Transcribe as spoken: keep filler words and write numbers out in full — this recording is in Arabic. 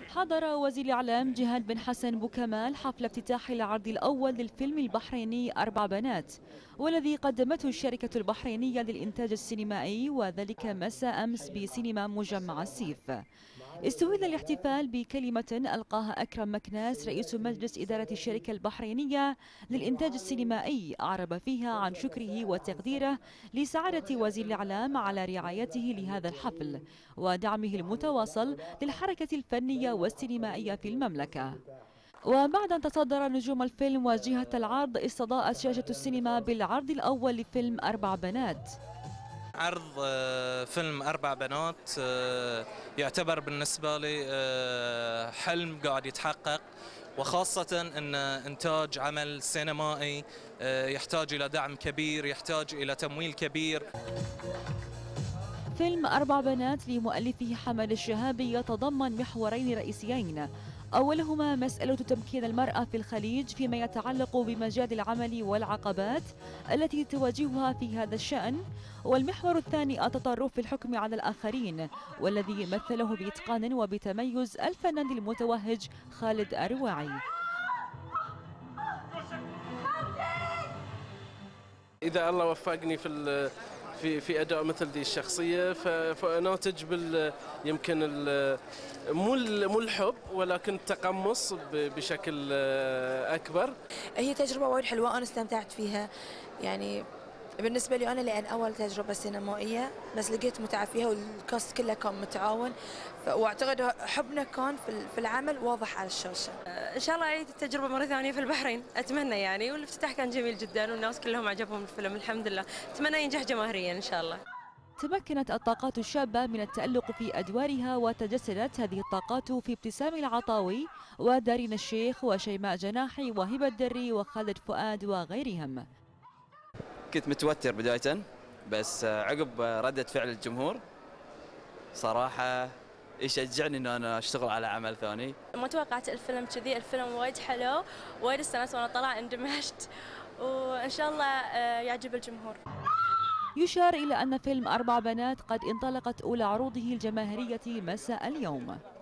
حضر وزير الإعلام جهاد بن حسن بوكمال حفل افتتاح العرض الأول للفيلم البحريني أربع بنات، والذي قدمته الشركة البحرينية للإنتاج السينمائي، وذلك مساء أمس بسينما مجمع السيف. استهل الاحتفال بكلمة ألقاها أكرم مكناس رئيس مجلس إدارة الشركة البحرينية للإنتاج السينمائي، أعرب فيها عن شكره وتقديره لسعادة وزير الإعلام على رعايته لهذا الحفل ودعمه المتواصل للحركة الفنية والسينمائية في المملكة. وبعد أن تصدر نجوم الفيلم وجهة العرض، استضاءت شاشة السينما بالعرض الأول لفيلم أربع بنات. عرض فيلم أربع بنات يعتبر بالنسبة لي حلم قاعد يتحقق، وخاصة أن إنتاج عمل سينمائي يحتاج إلى دعم كبير، يحتاج إلى تمويل كبير. فيلم أربع بنات لمؤلفه حمد الشهابي يتضمن محورين رئيسيين، أولهما مسألة تمكين المرأة في الخليج فيما يتعلق بمجال العمل والعقبات التي تواجهها في هذا الشأن، والمحور الثاني التطرف في الحكم على الآخرين، والذي مثله بإتقان وبتميز الفنان المتوهج خالد الرواعي. إذا الله وفقني في في في اداء مثل دي الشخصيه فناتج بال يمكن مو مو الحب ولكن التقمص بشكل اكبر. هي تجربه وايد حلوه، انا استمتعت فيها. يعني بالنسبه لي انا لان اول تجربه سينمائيه، بس لقيت متعه فيها والكاست كله كان متعاون، واعتقد حبنا كان في العمل واضح على الشاشه. ان شاء الله اعيد التجربه مره ثانيه في البحرين، اتمنى يعني، والافتتاح كان جميل جدا والناس كلهم عجبهم الفيلم الحمد لله، اتمنى ينجح جماهيريا ان شاء الله. تمكنت الطاقات الشابة من التألق في أدوارها، وتجسدت هذه الطاقات في ابتسام العطاوي ودارين الشيخ وشيماء جناحي وهبة الدري وخالد فؤاد وغيرهم. كنت متوتر بداية، بس عقب ردة فعل الجمهور صراحة يشجعني انه انا اشتغل على عمل ثاني. ما توقعت الفيلم كذي، الفيلم وايد حلو، وايد استانست وانا طالعه، اندمجت، وان شاء الله يعجب الجمهور. يشار إلى أن فيلم أربع بنات قد انطلقت أولى عروضه الجماهيرية مساء اليوم.